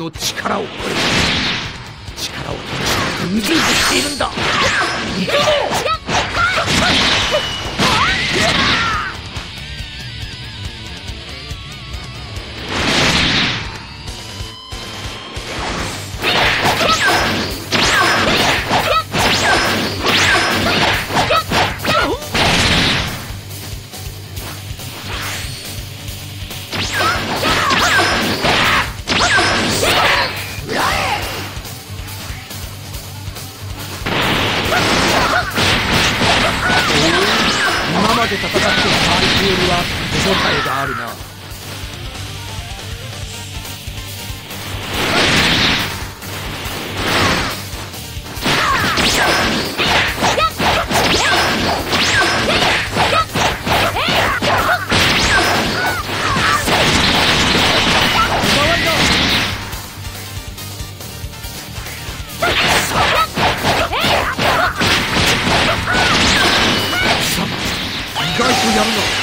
の力を超える力を試してインゲージしているんだ。行くぞ。今まで戦ってきた相手よりは手応えがあるな。意外とやるな。